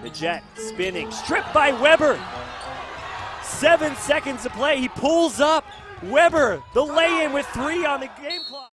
The jet spinning, stripped by Weber. 7 seconds to play, he pulls up. Weber, the lay-in with 3 on the game clock.